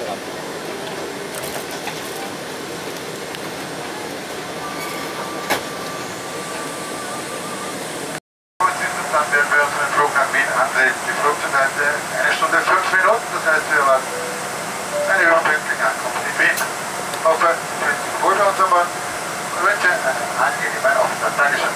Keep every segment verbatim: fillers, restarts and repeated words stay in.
Dann werden wir unseren Flug nach Wien antreten. Die Flugzeit hatte eine Stunde fünf Minuten, das heißt, wir erwarten eine überpünktliche Ankunft in Wien. Ich hoffe, Sie fühlen sich wohl bei uns an Bord und wünsche einen angenehmen Aufenthalt. Dankeschön.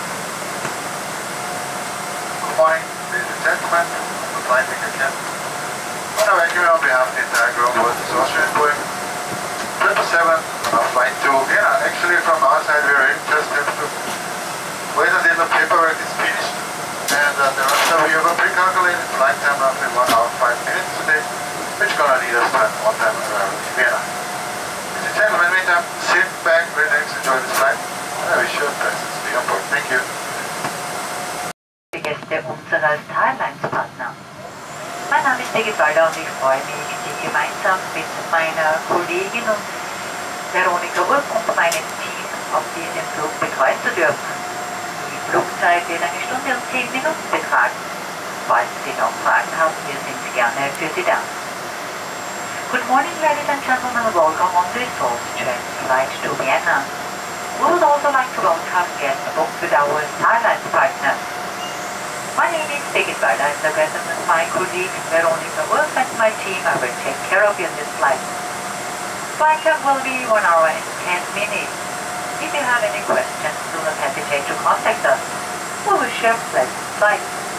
Good morning, ladies and gentlemen, the flight ticket captain. I want to welcome you on behalf of the entire crew on board this Austrian Boeing triple seven on our flight to Vienna. Actually, from our side, we are in just have to wait until the paperwork is finished. And uh, the rest of you have a pre-calculated flight time roughly one hour five minutes today, which is gonna lead us to an on-time arrival in Vienna. Ladies and gentlemen, meantime, sit back, relax, enjoy this flight, and I wish you a pleasant stay on board. Thank you. Die Gäste unserer Starlines-Partner. Mein Name ist Birgit Walder und ich freue mich, Sie gemeinsam mit meiner Kollegin und Veronika Urk und meinem Team auf diesem Flug betreuen zu dürfen. Die Flugzeit wird eine Stunde und zehn Minuten betragen. Falls Sie noch Fragen haben, wir sind gerne für Sie da. Good morning, ladies and gentlemen. Welcome on this Austrian flight to Vienna. We would also like to welcome guests booked with our Starlines partner. My name is Birgit Walder, and together with my colleague Veronika Urk and my team, I will take care of you in this flight. Flight time will be one hour and ten minutes. If you have any questions, do not hesitate to contact us. We wish you a pleasant flight.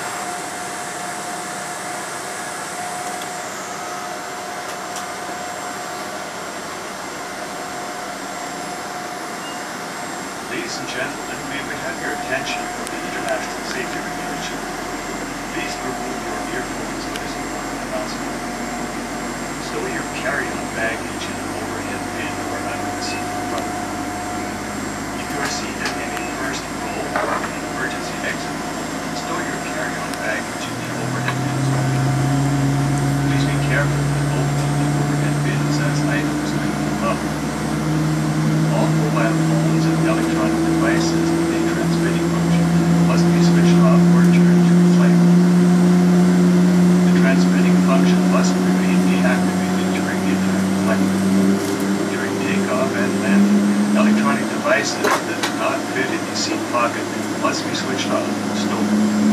Ladies and gentlemen, may we have your attention for the international safety regulation. Please remove your earphones for this important announcement. Stow your carry-on baggage in an overhead bin or under the seat in front. If you are seated in a first row or an emergency exit, stow your carry-on baggage in the overhead bins only. Please be careful with opening the overhead bins as items may move up. All mobile phones and electronic devices with a transmitting function must be switched off or turned to flight mode. The transmitting function must remain deactivated during the entire flight. During takeoff and landing, electronic devices that do not fit in the seat pocket must be switched off and stowed.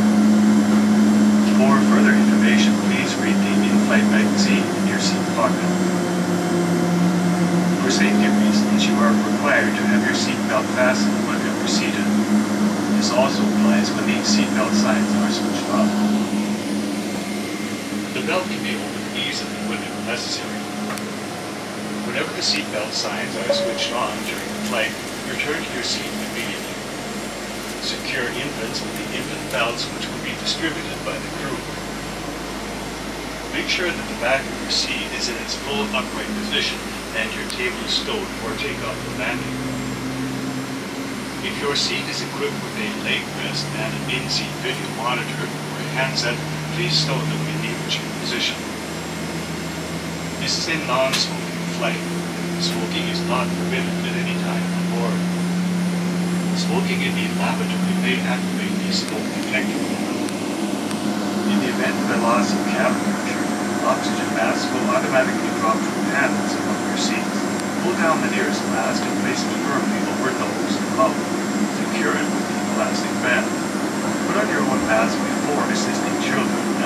For further information, please read the in-flight magazine in your seat pocket. For safety reasons, you are required to have your seatbelt fastened whenever seated. This also applies when the seatbelt signs are switched off. The belt can be opened easily whenever necessary. Whenever the seatbelt signs are switched on during the flight, return to your seat immediately. Secure infants with the infant belts which will be distributed by the crew. Make sure that the back of your seat is in its full upright position and your table is stowed for takeoff and landing. If your seat is equipped with a leg rest and an in-seat video monitor or a handset, please stow them in the original position. This is a non-smoking flight. Smoking is not permitted at any time on board. Smoking in the lavatory may activate the smoke detector. In the event of a loss of cabin pressure, oxygen masks will automatically drop from panels above your seats. Pull down the nearest mask and place it firmly over nose and mouth. Secure it with the elastic band. Put on your own mask before assisting children